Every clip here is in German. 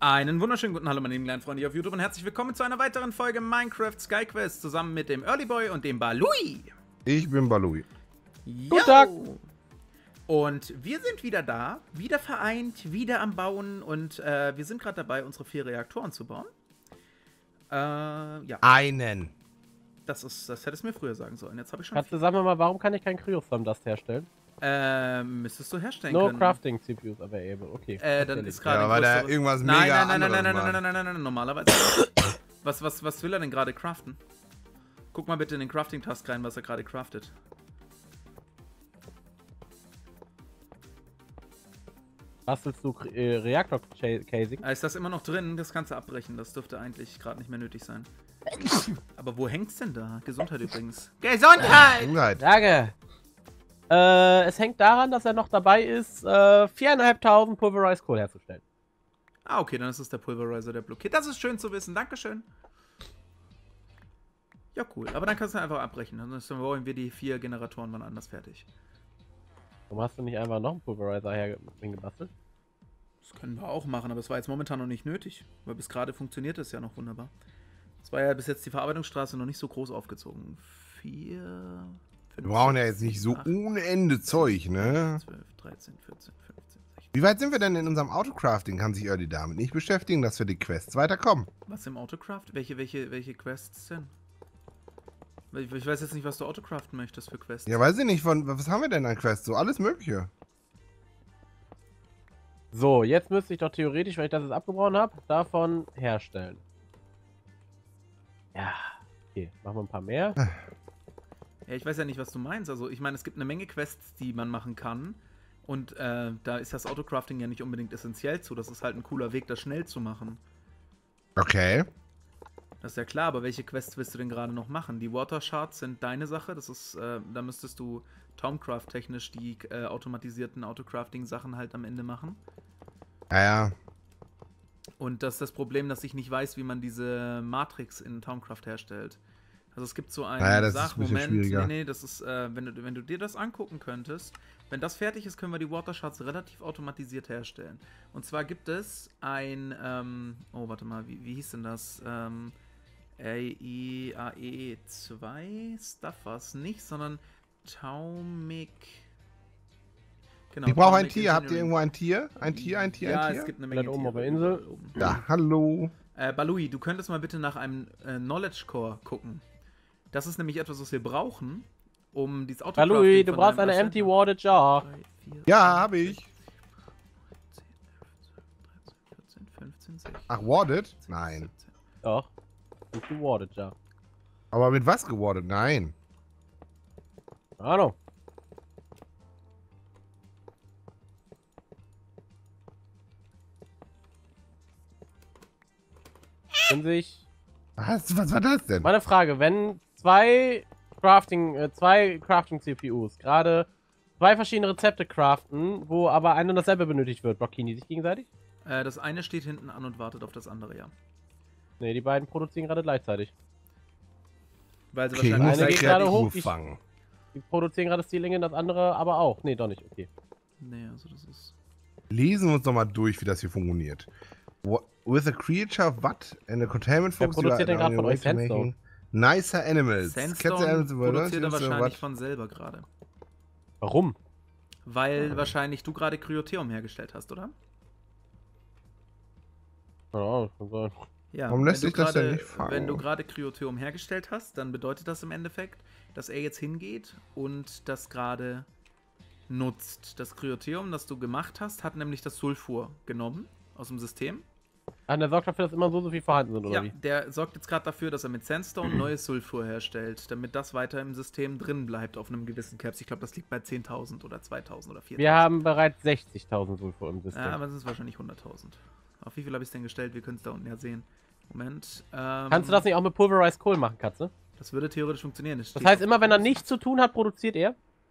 Einen wunderschönen guten Hallo meine lieben kleinen Freunde hier auf YouTube und herzlich willkommen zu einer weiteren Folge Minecraft SkyQuest zusammen mit dem Earlyboy und dem Balui. Ich bin Balui. Guten Tag. Und wir sind wieder da, wieder vereint, wieder am Bauen und wir sind gerade dabei, unsere 4 Reaktoren zu bauen. Ja. Einen. Das hätte es mir früher sagen sollen. Jetzt habe ich schon. Kannst du sagen mal, warum kann ich kein Cryotherm-Dust herstellen? Müsstest du herstellen No können. Crafting CPUs available, okay. Dann ist gerade. Ja, weil da irgendwas mega Nein, normalerweise. Was will er denn gerade craften? Guck mal bitte in den Crafting-Task rein, was er gerade craftet. Bastelst du Reaktor-Casing? Ist das immer noch drin? Das kannst du abbrechen. Das dürfte eigentlich gerade nicht mehr nötig sein. Aber wo hängt's denn da? Gesundheit übrigens. Gesundheit! Danke! Es hängt daran, dass er noch dabei ist, 4.500 Pulverized Coal herzustellen. Ah, okay, dann ist es der Pulverizer, der blockiert. Das ist schön zu wissen. Dankeschön. Ja, cool. Aber dann kannst du einfach abbrechen. Dann wollen wir die 4 Generatoren wann anders fertig. Warum hast du nicht einfach noch einen Pulverizer hingebastelt? Das können wir auch machen, aber es war jetzt momentan noch nicht nötig. Weil bis gerade funktioniert das ja noch wunderbar. Es war ja bis jetzt die Verarbeitungsstraße noch nicht so groß aufgezogen. 4... Wir brauchen ja jetzt nicht so ohne Ende Zeug, ne? 12, 13, 14, 15, 16. Wie weit sind wir denn in unserem Autocrafting? Kann sich Early damit nicht beschäftigen, dass wir die Quests weiterkommen? Was im Autocraft? Welche Quests denn? Ich weiß jetzt nicht, was du autocraften möchtest für Quests. Ja, weiß ich nicht. Was haben wir denn an Quests? So alles Mögliche. So, jetzt müsste ich doch theoretisch, weil ich das jetzt abgebrochen habe, davon herstellen. Ja, okay, machen wir ein paar mehr. Ja, ich weiß ja nicht, was du meinst. Also, ich meine, es gibt eine Menge Quests, die man machen kann. Und da ist das Autocrafting ja nicht unbedingt essentiell zu. Das ist halt ein cooler Weg, das schnell zu machen. Okay. Das ist ja klar, aber welche Quests willst du denn gerade noch machen? Die Water Shards sind deine Sache. Das ist, da müsstest du Tomcraft-technisch die automatisierten Autocrafting-Sachen halt am Ende machen. Ja. Und das ist das Problem, dass ich nicht weiß, wie man diese Matrix in Tomcraft herstellt. Also es gibt so einen Sachmoment, nee, das ist, wenn du dir das angucken könntest, wenn das fertig ist, können wir die Water Shards relativ automatisiert herstellen. Und zwar gibt es ein, oh warte mal, wie hieß denn das? AE2 Stuff war es nicht, sondern Taumic. Genau, Ich brauche ein Tier. Habt ihr irgendwo ein Tier? Ein Tier? Ja, es gibt eine Menge oben auf der Tiere. Insel. Ja, hallo. Balui, du könntest mal bitte nach einem Knowledge Core gucken. Das ist nämlich etwas, was wir brauchen, um dieses Autocrafting. Balui, du brauchst eine Empty Water Jar. 3, 4, Ja, habe ich. 10, 11, 12, 13, 14, 15, 16. Ach, warded? Nein. 17. Doch. Empty Water Jar. Aber mit was gewardet? Nein. Ahnung. Wenn sich... Was war das denn? Meine Frage, wenn zwei Crafting-CPUs gerade 2 verschiedene Rezepte craften, wo aber ein und dasselbe benötigt wird, blockieren die sich gegenseitig? Das eine steht hinten an und wartet auf das andere, ja. Ne, die beiden produzieren gerade gleichzeitig. Weil sie Okay, wahrscheinlich eine geht gerade hoch, fangen. Die produzieren gerade Stealing, das andere aber auch. Ne, doch nicht, okay. Nee, also das ist... Lesen wir uns nochmal durch, wie das hier funktioniert. With a creature, what? And a containment Wer produziert denn gerade von euch Sandstone? Nicer animals. Sandstone produziert er wahrscheinlich von selber gerade. Warum? Weil wahrscheinlich du gerade Cryotheum hergestellt hast, oder? Ja, kann sein. Ja, Warum lässt sich das denn nicht fangen? Wenn du gerade Cryotheum hergestellt hast, dann bedeutet das im Endeffekt, dass er jetzt hingeht und das gerade nutzt. Das Cryotheum, das du gemacht hast, hat nämlich das Sulfur genommen aus dem System. Ah, der sorgt dafür, dass immer so viel vorhanden sind, oder Ja, wie? der sorgt jetzt gerade dafür, dass er mit Sandstone neues Sulfur herstellt, damit das weiter im System drin bleibt auf einem gewissen Caps. Ich glaube, das liegt bei 10.000 oder 2.000 oder 4.000. Wir haben bereits 60.000 Sulfur im System. Ja, aber es ist wahrscheinlich 100.000. Auf wie viel habe ich es denn gestellt? Wir können es da unten ja sehen. Moment. Kannst du das nicht auch mit Pulverized Coal machen, Katze? Das würde theoretisch funktionieren. Das heißt, immer wenn er nichts zu tun hat, produziert er?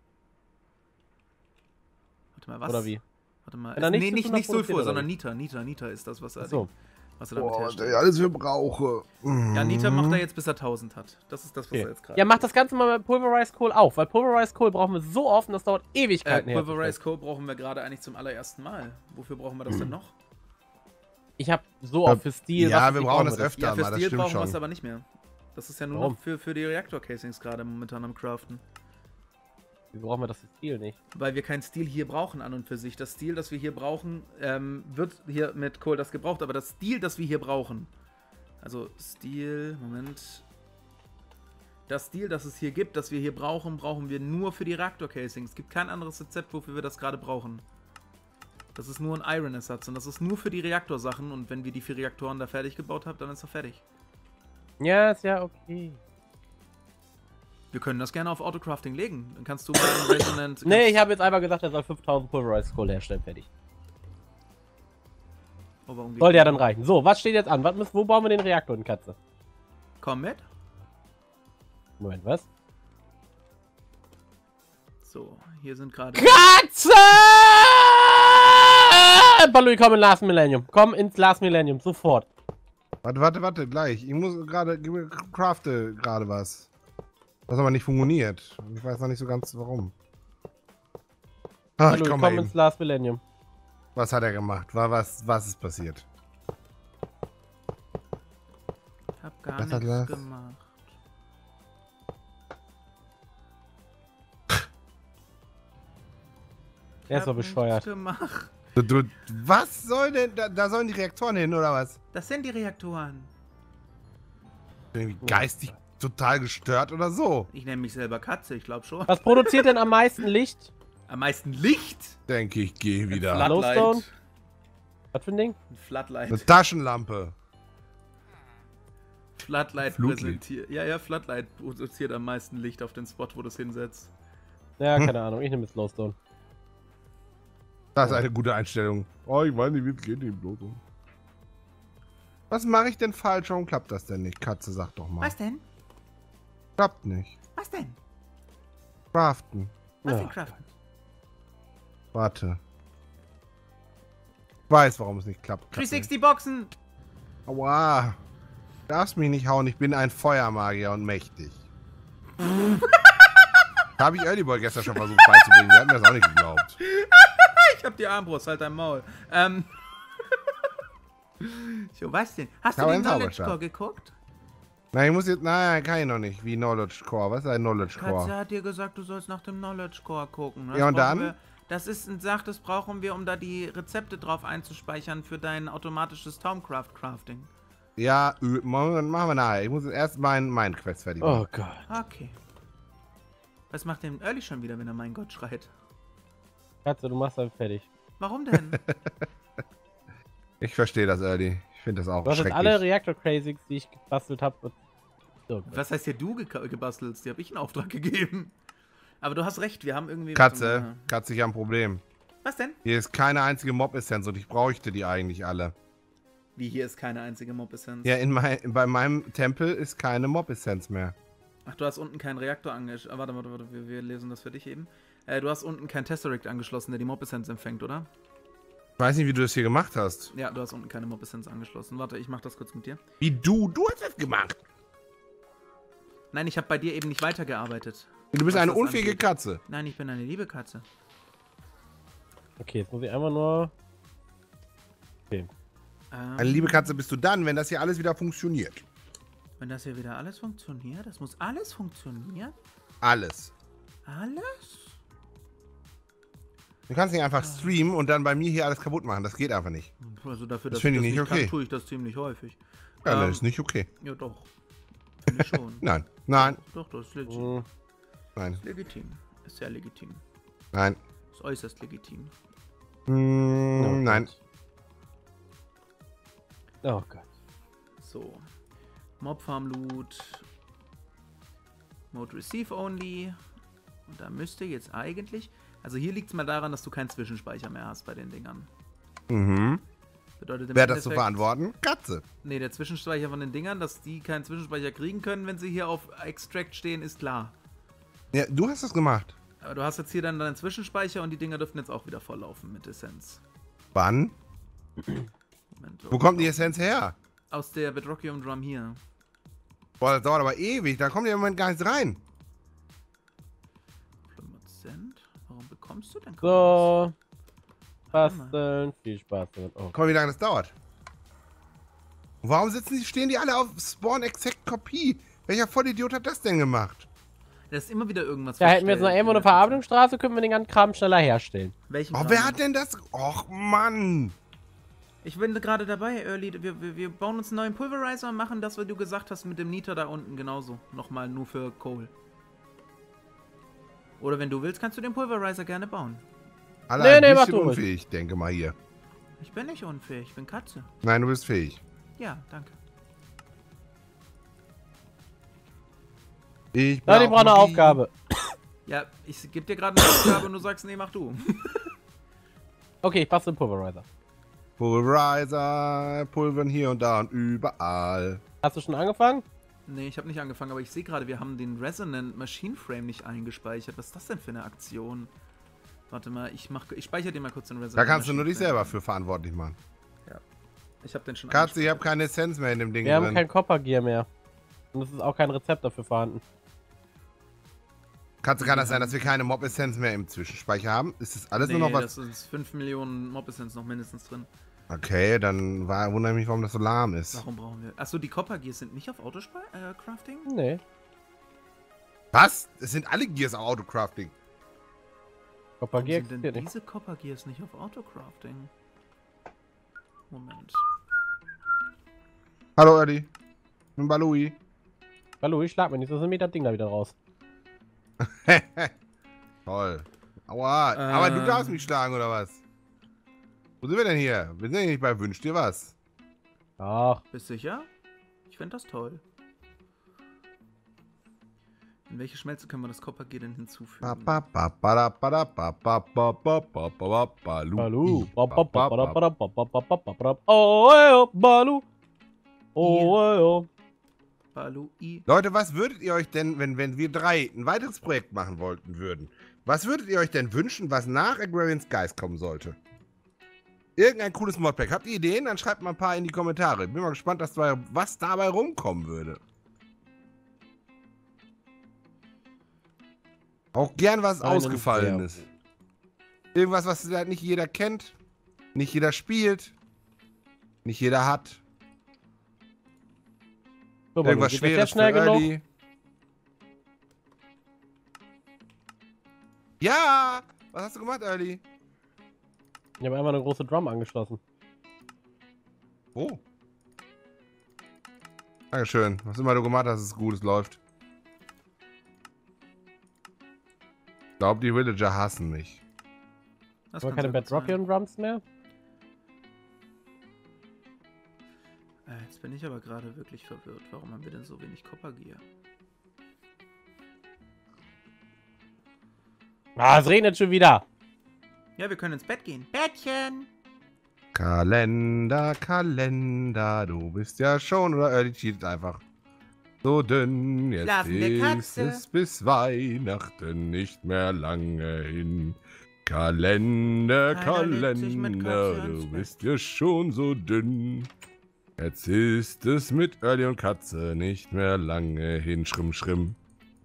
Warte mal, was? Oder wie? Warte mal. Wenn er Nee, nichts zu tun hat, nicht Sulfur, produziert sondern er Niter. Niter ist das, was er, Achso. was er damit Boah, was herstellt. ich alles für brauche. Ja, Niter macht er jetzt, bis er 1000 hat. Das ist das, was er jetzt gerade... Ja, mach das Ganze mal mit Pulverized Coal auf, weil Pulverized Coal brauchen wir so oft und das dauert Ewigkeiten Pulverized Coal brauchen wir gerade eigentlich zum allerersten Mal. Wofür brauchen wir das denn noch? Ich habe so oft für Stil. Ja, wir brauchen das öfter, ja, für mal, das Stil stimmt brauchen wir schon. es aber nicht mehr. Das ist ja nur noch für die Reaktor-Casings gerade momentan am Craften. Wie brauchen wir das für Stil nicht? Weil wir kein Stil hier brauchen an und für sich. Das Stil, das wir hier brauchen, wird hier mit Kohl das gebraucht, aber das Stil, das wir hier brauchen. Also Stil, Moment. Das Stil, das es hier gibt, das wir hier brauchen, brauchen wir nur für die Reaktor-Casings. Es gibt kein anderes Rezept, wofür wir das gerade brauchen. Das ist nur ein Iron-Ersatz und das ist nur für die Reaktorsachen und wenn wir die 4 Reaktoren da fertig gebaut haben, dann ist er fertig. Ja, ist ja okay. Wir können das gerne auf Autocrafting legen. Dann kannst du mal einen Resonant... Nee, ich habe jetzt einfach gesagt, er soll 5000 Pulverized Coal herstellen, fertig. Soll ja dann reichen. So, was steht jetzt an? Wo bauen wir den Reaktor in Katze? Komm mit. Moment, was? So, hier sind gerade... Katze! Balui, komm in Last Millennium. Komm ins Last Millennium, sofort. Warte, gleich. Ich muss gerade, crafte gerade was. Was aber nicht funktioniert. Ich weiß noch nicht so ganz, warum. Balui, komm ins Last Millennium. Was hat er gemacht? Was ist passiert? Ich hab gar nichts gemacht. Er ist doch bescheuert. Gemacht. Was soll denn? Da sollen die Reaktoren hin, oder was? Das sind die Reaktoren. Irgendwie geistig total gestört oder so. Ich nenne mich selber Katze, ich glaube schon. Was produziert denn am meisten Licht? Am meisten Licht? Denke ich, gehe wieder. Glowstone? Was für ein Ding? Ein Floodlight. Eine Taschenlampe. Floodlight präsentiert. Ja, Floodlight produziert am meisten Licht auf den Spot, wo du es hinsetzt. Ja, keine Ahnung, ich nehme jetzt Glowstone. Das ist eine gute Einstellung. Oh, ich weiß nicht, wie es geht im Bloto. Was mache ich denn falsch? Warum klappt das denn nicht? Katze, sag doch mal. Was denn? Klappt nicht. Was denn? Craften. Was denn craften? Warte. Ich weiß, warum es nicht klappt. 360 Boxen! Aua. Du darfst mich nicht hauen, ich bin ein Feuermagier und mächtig. Habe ich Earlyboy gestern schon versucht beizubringen, der hat mir das auch nicht geglaubt. Ich hab die Armbrust, halt dein Maul. So, was denn? Hast du den Knowledge Core geguckt? Nein, ich muss jetzt. Nein, kann ich noch nicht. Wie Knowledge Core? Was ist ein Knowledge Core? Katze hat dir gesagt, du sollst nach dem Knowledge Core gucken. Ja, und dann? Das ist ein Sach, das brauchen wir, um da die Rezepte drauf einzuspeichern für dein automatisches Thaumcraft-Crafting. Ja, machen wir nachher. Ich muss jetzt erst meinen Quest fertig machen. Oh Gott. Okay. Was macht denn Early schon wieder, wenn er mein Gott schreit? Katze, du machst dann fertig. Warum denn? Ich verstehe das, Early. Ich finde das auch du hast schrecklich. jetzt alle Reactor-Crazigs, die ich gebastelt habe. Was heißt hier du gebastelt? Die habe ich in Auftrag gegeben. Aber du hast recht, wir haben irgendwie... Katze, ich habe ein Problem. Was denn? Hier ist keine einzige Mob-Essenz und ich bräuchte die eigentlich alle. Wie, hier ist keine einzige Mob-Essenz? Ja, bei meinem Tempel ist keine Mob-Essenz mehr. Ach, du hast unten keinen Reaktor angeschlossen. Warte, wir lesen das für dich eben. Du hast unten keinen Tesseract angeschlossen, der die Mob-Essenz empfängt, oder? Ich weiß nicht, wie du das hier gemacht hast. Ja, du hast unten keine Mob-Essenz angeschlossen. Warte, ich mach das kurz mit dir. Wie du? Du hast das gemacht. Nein, ich habe bei dir eben nicht weitergearbeitet. Du bist eine unfähige Katze. Nein, ich bin eine liebe Katze. Okay, jetzt muss ich einfach nur... Okay. Eine liebe Katze bist du dann, wenn das hier alles wieder funktioniert. Wenn das hier wieder alles funktioniert? Das muss alles funktionieren? Alles. Alles? Du kannst nicht einfach streamen und dann bei mir hier alles kaputt machen. Das geht einfach nicht. Also dafür, das dass finde ich ich das nicht okay. Kann, tue ich das ziemlich häufig. Ja, das ist nicht okay. Ja, doch. Finde ich schon. Nein. Nein. Doch, das ist legitim. Nein. Ist legitim. Ist sehr legitim. Nein. Ist äußerst legitim. Nein. Oh Gott. So. Mob Farm Loot. Mode Receive Only. Und da müsste jetzt eigentlich... Also hier liegt es mal daran, dass du keinen Zwischenspeicher mehr hast bei den Dingern. Mhm. Bedeutet wer hat das zu verantworten? Katze. Nee, der Zwischenspeicher von den Dingern, dass die keinen Zwischenspeicher kriegen können, wenn sie hier auf Extract stehen, ist klar. Ja, du hast das gemacht. Aber du hast jetzt hier dann deinen Zwischenspeicher und die Dinger dürften jetzt auch wieder volllaufen mit Essenz. Wann? Moment, wo kommt die Essenz her? Aus der Bedrockium Drum hier. Boah, das dauert aber ewig. Da kommt ja im Moment gar nichts rein. 5%? Warum bekommst du denn? So. Basteln. Viel Spaß damit. Oh. Guck mal, wie lange das dauert. Warum stehen die alle auf Spawn Exact Kopie? Welcher Vollidiot hat das denn gemacht? Das ist immer wieder irgendwas. Ja, hätten wir jetzt noch irgendwo eine Verarbeitungsstraße, können wir den ganzen Kram schneller herstellen. Welchen Kram? Wer hat denn das? Och, Mann. Ich bin gerade dabei, Early. Wir bauen uns einen neuen Pulverizer und machen das, was du gesagt hast, mit dem Niter da unten genauso. Nochmal nur für Coal. Oder wenn du willst, kannst du den Pulverizer gerne bauen. Allein ein bisschen unfähig, denke mal hier. Ich bin nicht unfähig, ich bin Katze. Nein, du bist fähig. Ja, danke. Ich brauche eine Aufgabe. Ja, ich gebe dir gerade eine Aufgabe und du sagst, nee, mach du. Okay, ich passe den Pulverizer. Pulverizer, pulvern hier und da und überall. Hast du schon angefangen? Nee, ich habe nicht angefangen, aber ich sehe gerade, wir haben den Resonant Machine Frame nicht eingespeichert. Was ist das denn für eine Aktion? Warte mal, ich speichere dir mal kurz den Resonant. Da kannst du nur dich selber für verantwortlich machen. Ja. Ich habe den schon. Katze, ich habe keine Essenz mehr in dem Ding drin. Wir haben kein Copper Gear mehr. Und es ist auch kein Rezept dafür vorhanden. Katze, kann das sein, dass wir keine Mob-Essenz mehr im Zwischenspeicher haben? Ist das alles nur noch was? Das sind 5 Millionen Mob-Essenz noch mindestens drin. Okay, dann wundere ich mich, warum das so lahm ist. Warum brauchen wir... Achso, die Copper Gears sind nicht auf Autocrafting? Nee. Was? Es sind alle Gears auf Autocrafting. Copper Gear sind denn diese Copper Gears nicht auf Autocrafting? Moment. Hallo, Eddie. Ich bin Balui. Balui, schlag mir nicht, so sind mir das Ding da wieder raus. Toll. Aua, aber du darfst mich schlagen, oder was? Wo sind wir denn hier? Wir sind ja nicht bei Wünsch dir was. Ach. Bist du sicher? Ich fände das toll. In welche Schmelze können wir das Copper Gear denn hinzufügen? Balu. Oh, Balu. Oh, Balui. Leute, was würdet ihr euch denn, wenn wir drei ein weiteres Projekt machen würden, was würdet ihr euch denn wünschen, was nach Agrarian Skies kommen sollte? Irgendein cooles Modpack. Habt ihr Ideen? Dann schreibt mal ein paar in die Kommentare. Bin mal gespannt, was dabei rumkommen würde. Auch gern was Ausgefallenes. Irgendwas, was halt nicht jeder kennt, nicht jeder spielt, nicht jeder hat. So, irgendwas Schweres für Early. Ja! Was hast du gemacht, Early? Ich habe einmal eine große Drum angeschlossen. Oh. Dankeschön. Was immer du gemacht hast, ist gut, es läuft. Ich glaube, die Villager hassen mich. Aber keine Bedrockian Drums mehr? Jetzt bin ich aber gerade wirklich verwirrt. Warum haben wir denn so wenig Copper Gear? Ah, es regnet schon wieder. Ja, wir können ins Bett gehen. Bettchen! Kalender, Kalender, du bist ja schon, oder Early cheatet einfach. So dünn, jetzt ist es bis Weihnachten nicht mehr lange hin. Kalender, Kalender, du bist ja schon so dünn. Jetzt ist es mit Early und Katze nicht mehr lange hin. Schrimm, schrimm.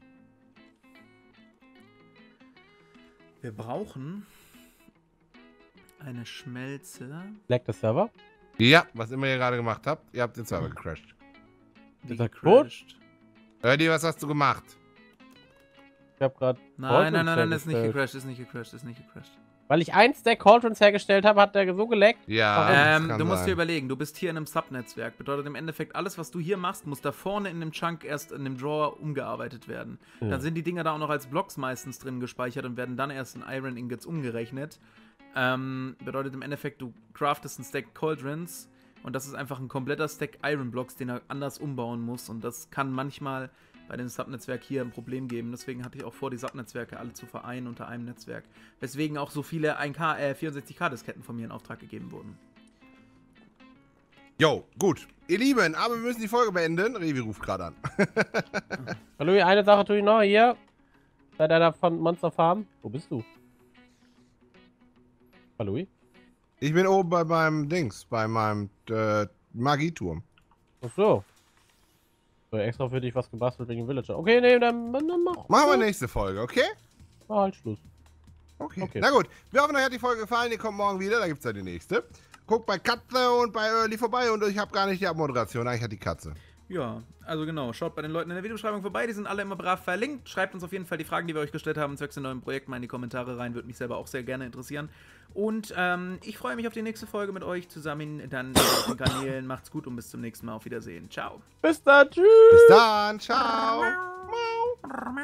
Wir brauchen eine Schmelze. Leckt der Server? Ja, was immer ihr gerade gemacht habt, ihr habt den Server gecrashed. Ist er gecrashed? Early, was hast du gemacht? Ich hab grad. Nein, ist nicht gecrashed, ist nicht gecrashed. Weil ich ein Stack Cauldrons hergestellt habe, hat der so geleckt. Ja, du musst dir überlegen, du bist hier in einem Subnetzwerk. Bedeutet im Endeffekt, alles, was du hier machst, muss da vorne in dem Chunk erst in dem Drawer umgearbeitet werden. Ja. Dann sind die Dinger da auch noch als Blocks meistens drin gespeichert und werden dann erst in Iron Ingots umgerechnet. Bedeutet im Endeffekt, du craftest einen Stack Cauldrons und das ist einfach ein kompletter Stack Iron Blocks, den er anders umbauen muss. Und das kann manchmal bei dem Subnetzwerk hier ein Problem geben. Deswegen hatte ich auch vor, die Subnetzwerke alle zu vereinen unter einem Netzwerk. Weswegen auch so viele 64K-Disketten von mir in Auftrag gegeben wurden. Jo, gut. Ihr Lieben, aber wir müssen die Folge beenden. Revi ruft gerade an. Hallo, eine Sache tue ich noch hier. Bei deiner von Monster Farm. Wo bist du? Hallo? Ich bin oben bei meinem Dings, bei meinem Magieturm. Ach so. So, extra für dich was gebastelt wegen Villager. Okay, nee, dann mach. Machen wir nächste Folge, okay? Halt Schluss. Okay. Na gut, wir hoffen, euch hat die Folge gefallen. Ihr kommt morgen wieder, da gibt es ja die nächste. guck bei Katze und bei Early vorbei und ich habe gar nicht die Abmoderation. Eigentlich hat die Katze. Ja, also genau, schaut bei den Leuten in der Videobeschreibung vorbei, die sind alle immer brav verlinkt. Schreibt uns auf jeden Fall die Fragen, die wir euch gestellt haben, zwecks dem neuen Projekt mal in die Kommentare rein, würde mich selber auch sehr gerne interessieren. Und ich freue mich auf die nächste Folge mit euch zusammen dann auf den Kanälen. Macht's gut und bis zum nächsten Mal. Auf Wiedersehen. Ciao. Bis dann, tschüss. Bis dann, ciao.